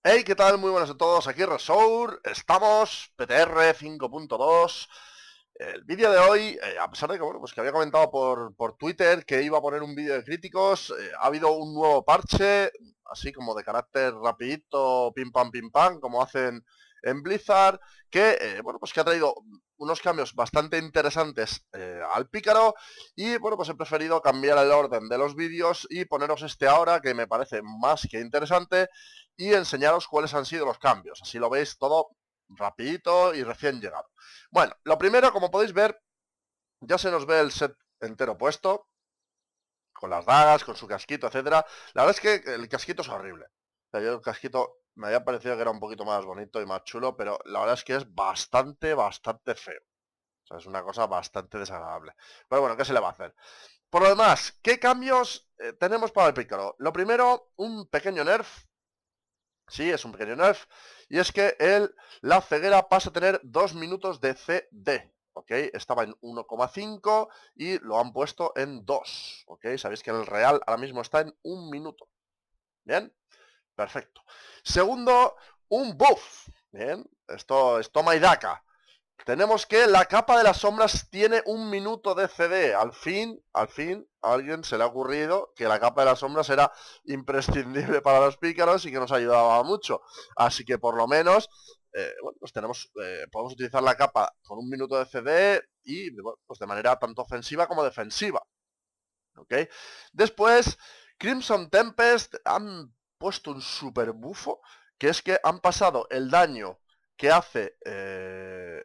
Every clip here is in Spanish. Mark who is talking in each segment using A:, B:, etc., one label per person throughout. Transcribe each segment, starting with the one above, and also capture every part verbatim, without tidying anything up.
A: Hey, ¿qué tal? Muy buenas a todos, aquí Resour, estamos, P T R cinco punto dos. El vídeo de hoy, eh, a pesar de que, bueno, pues que había comentado por, por Twitter que iba a poner un vídeo de críticos, eh, ha habido un nuevo parche, así como de carácter rapidito, pim pam pim pam, como hacen en Blizzard, que, eh, bueno, pues que ha traído unos cambios bastante interesantes eh, al pícaro. Y bueno, pues he preferido cambiar el orden de los vídeos y poneros este ahora, que me parece más que interesante, y enseñaros cuáles han sido los cambios. Así lo veis todo rapidito y recién llegado. Bueno, lo primero, como podéis ver, ya se nos ve el set entero puesto, con las dagas, con su casquito, etcétera. La verdad es que el casquito es horrible. O sea, yo el casquito me había parecido que era un poquito más bonito y más chulo, pero la verdad es que es bastante, bastante feo. O sea, es una cosa bastante desagradable. Pero bueno, ¿qué se le va a hacer? Por lo demás, ¿qué cambios eh, tenemos para el pícaro? Lo primero, un pequeño nerf. Sí, es un pequeño nerf. Y es que el, la ceguera pasa a tener dos minutos de C D. ¿Ok? Estaba en uno coma cinco y lo han puesto en dos. ¿Ok? Sabéis que en el real ahora mismo está en un minuto. ¿Bien? Perfecto. Segundo, un buff. Bien, esto es toma y daca. Tenemos que la capa de las sombras tiene un minuto de C D. Al fin, al fin, a alguien se le ha ocurrido que la capa de las sombras era imprescindible para los pícaros y que nos ayudaba mucho. Así que por lo menos, eh, bueno, pues tenemos, eh, podemos utilizar la capa con un minuto de C D y, bueno, pues de manera tanto ofensiva como defensiva. ¿Ok? Después, Crimson Tempest han puesto un super bufo, que es que han pasado el daño que hace... Eh,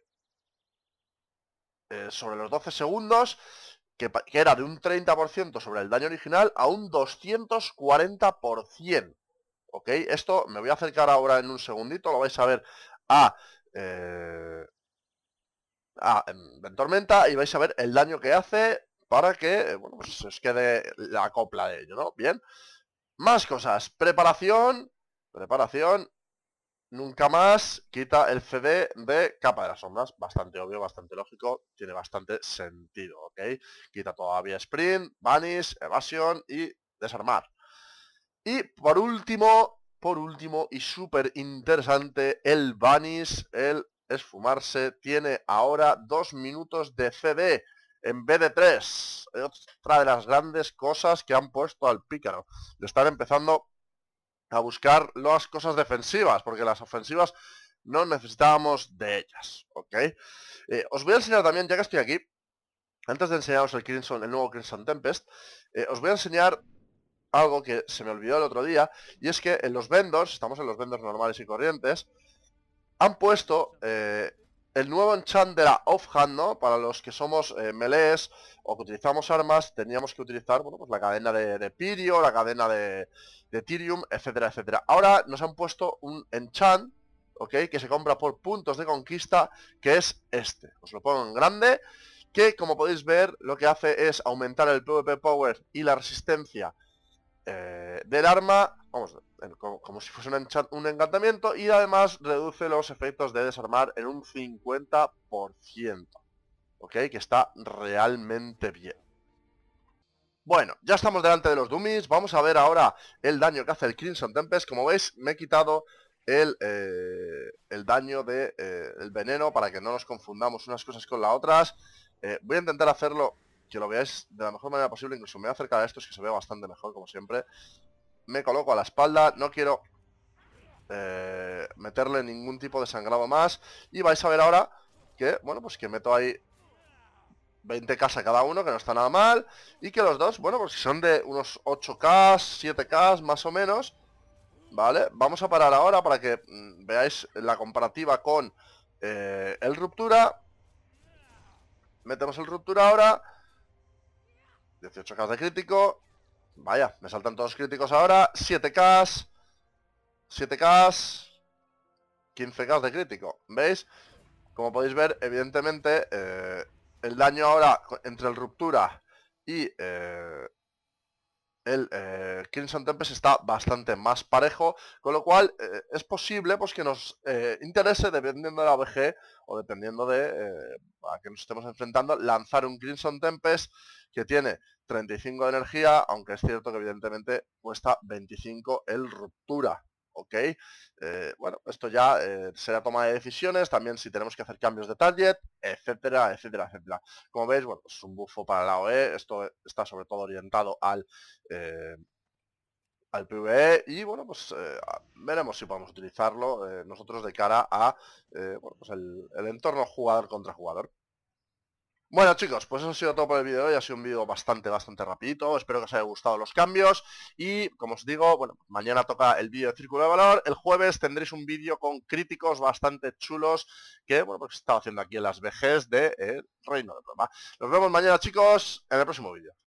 A: Eh, sobre los doce segundos, que, que, era de un treinta por ciento sobre el daño original a un doscientos cuarenta por ciento. ¿Ok? Esto me voy a acercar ahora en un segundito, lo vais a ver a, eh, a en Tormenta y vais a ver el daño que hace para que, bueno, pues os quede la copla de ello, ¿no? Bien. Más cosas. Preparación. Preparación. Nunca más quita el C D de capa de las sombras. Bastante obvio, bastante lógico. Tiene bastante sentido, ¿ok? Quita todavía sprint, vanish, evasión y desarmar. Y por último, por último y súper interesante, el vanish, el esfumarse, tiene ahora dos minutos de C D en vez de tres. Otra de las grandes cosas que han puesto al pícaro. Le están empezando a buscar las cosas defensivas, porque las ofensivas no necesitábamos de ellas, ¿ok? Eh, os voy a enseñar también, ya que estoy aquí, antes de enseñaros el Crimson, el nuevo Crimson Tempest, eh, os voy a enseñar algo que se me olvidó el otro día, y es que en los vendors, estamos en los vendors normales y corrientes, han puesto eh, el nuevo enchant de la offhand, ¿no? Para los que somos eh, melees o que utilizamos armas, teníamos que utilizar, bueno, pues la cadena de, de Pirio, la cadena de, de Tyrium, etcétera, etcétera. Ahora nos han puesto un enchant, ¿ok? Que se compra por puntos de conquista, que es este. Os lo pongo en grande, que como podéis ver, lo que hace es aumentar el PvP Power y la resistencia eh, del arma, vamos, como, como si fuese un, enchant, un encantamiento, y además reduce los efectos de desarmar en un cincuenta por ciento. ¿Ok? Que está realmente bien. Bueno, ya estamos delante de los dummies. Vamos a ver ahora el daño que hace el Crimson Tempest. Como veis, me he quitado el, eh, el daño de eh, el veneno para que no nos confundamos unas cosas con las otras. Eh, voy a intentar hacerlo que lo veáis de la mejor manera posible. Incluso me voy a acercar a esto, es que se ve bastante mejor, como siempre. Me coloco a la espalda, no quiero eh, meterle ningún tipo de sangrado más. Y vais a ver ahora que, bueno, pues que meto ahí veinte K a cada uno, que no está nada mal. Y que los dos, bueno, pues son de unos ocho K, siete K más o menos. Vale, vamos a parar ahora para que mmm, veáis la comparativa con eh, el ruptura. Metemos el ruptura ahora. dieciocho K de crítico. Vaya, me saltan todos críticos ahora. siete K, siete K, quince K de crítico. ¿Veis? Como podéis ver, evidentemente, eh, el daño ahora entre el ruptura y eh, el eh, Crimson Tempest está bastante más parejo, con lo cual eh, es posible pues que nos eh, interese, dependiendo de la B G o dependiendo de eh, a que nos estemos enfrentando, lanzar un Crimson Tempest que tiene treinta y cinco de energía, aunque es cierto que evidentemente cuesta veinticinco el ruptura, ¿ok? Eh, bueno, esto ya eh, será toma de decisiones, también si tenemos que hacer cambios de target, etcétera, etcétera, etcétera. Como veis, bueno, pues es un bufo para la O E, esto está sobre todo orientado al... Eh, al PvE y bueno, pues eh, veremos si podemos utilizarlo eh, nosotros de cara a eh, bueno, pues el, el entorno jugador contra jugador. Bueno chicos, pues eso ha sido todo por el vídeo de hoy, ha sido un vídeo bastante, bastante rapidito, espero que os haya gustado los cambios y como os digo, bueno, mañana toca el vídeo de Círculo de Valor, el jueves tendréis un vídeo con críticos bastante chulos que, bueno, pues he estado haciendo aquí en las V Gs de eh, Reino de Roma. Nos vemos mañana chicos en el próximo vídeo.